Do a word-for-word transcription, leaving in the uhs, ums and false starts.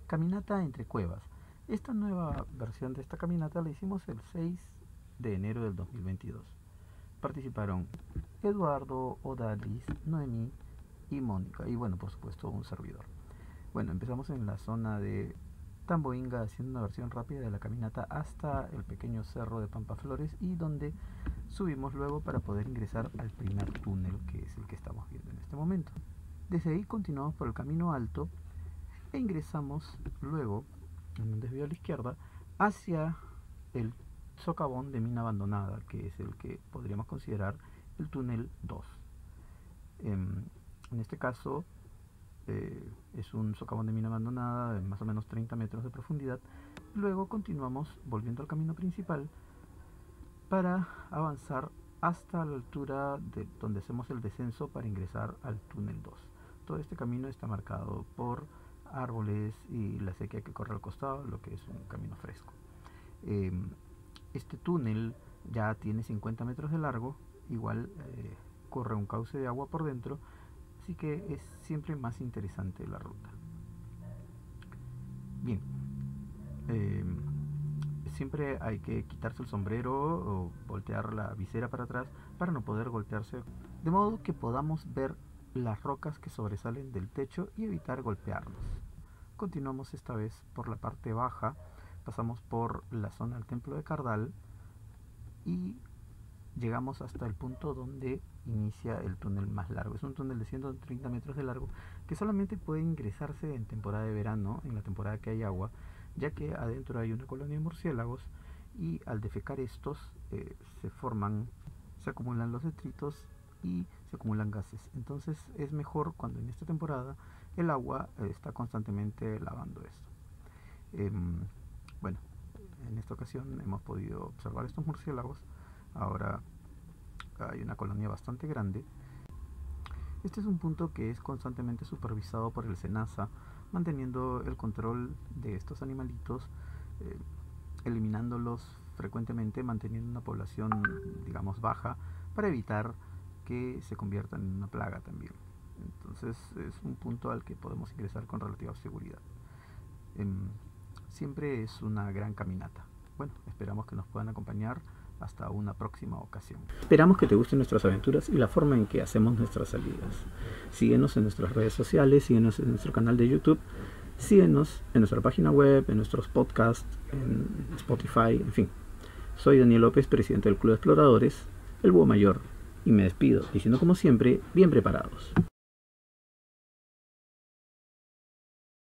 Caminata entre cuevas. Esta nueva versión de esta caminata la hicimos el seis de enero del dos mil veintidós. Participaron Eduardo, Odalis, Noemí y Mónica. Y bueno, por supuesto, un servidor. Bueno, empezamos en la zona de Tamboinga haciendo una versión rápida de la caminata hasta el pequeño cerro de Pampaflores y donde subimos luego para poder ingresar al primer túnel, que es el que estamos viendo en este momento. Desde ahí continuamos por el camino alto e ingresamos luego en un desvío a la izquierda hacia el socavón de mina abandonada, que es el que podríamos considerar el túnel dos. En, en este caso eh, es un socavón de mina abandonada de más o menos treinta metros de profundidad. Luego continuamos volviendo al camino principal para avanzar hasta la altura de donde hacemos el descenso para ingresar al túnel dos. Todo este camino está marcado por árboles y la sequía que corre al costado, lo que es un camino fresco. Eh, este túnel ya tiene cincuenta metros de largo, igual eh, corre un cauce de agua por dentro, así que es siempre más interesante la ruta. Bien, eh, siempre hay que quitarse el sombrero o voltear la visera para atrás para no poder golpearse, de modo que podamos ver las rocas que sobresalen del techo y evitar golpearnos. Continuamos esta vez por la parte baja, pasamos por la zona del templo de Cardal y llegamos hasta el punto donde inicia el túnel más largo. Es un túnel de ciento treinta metros de largo que solamente puede ingresarse en temporada de verano, en la temporada que hay agua, ya que adentro hay una colonia de murciélagos y al defecar estos eh, se forman, se acumulan los detritos y se acumulan gases. Entonces es mejor cuando en esta temporada el agua eh, está constantemente lavando esto. Eh, bueno, en esta ocasión hemos podido observar estos murciélagos. Ahora hay una colonia bastante grande. Este es un punto que es constantemente supervisado por el SENASA, manteniendo el control de estos animalitos, eh, eliminándolos frecuentemente, manteniendo una población, digamos, baja, para evitar que se conviertan en una plaga también. Entonces es un punto al que podemos ingresar con relativa seguridad. Eh, siempre es una gran caminata. Bueno, esperamos que nos puedan acompañar hasta una próxima ocasión. Esperamos que te gusten nuestras aventuras y la forma en que hacemos nuestras salidas. Síguenos en nuestras redes sociales, síguenos en nuestro canal de YouTube, síguenos en nuestra página web, en nuestros podcasts, en Spotify, en fin. Soy Daniel López, presidente del Club de Exploradores, el Búho Mayor, y me despido diciendo como siempre, bien preparados.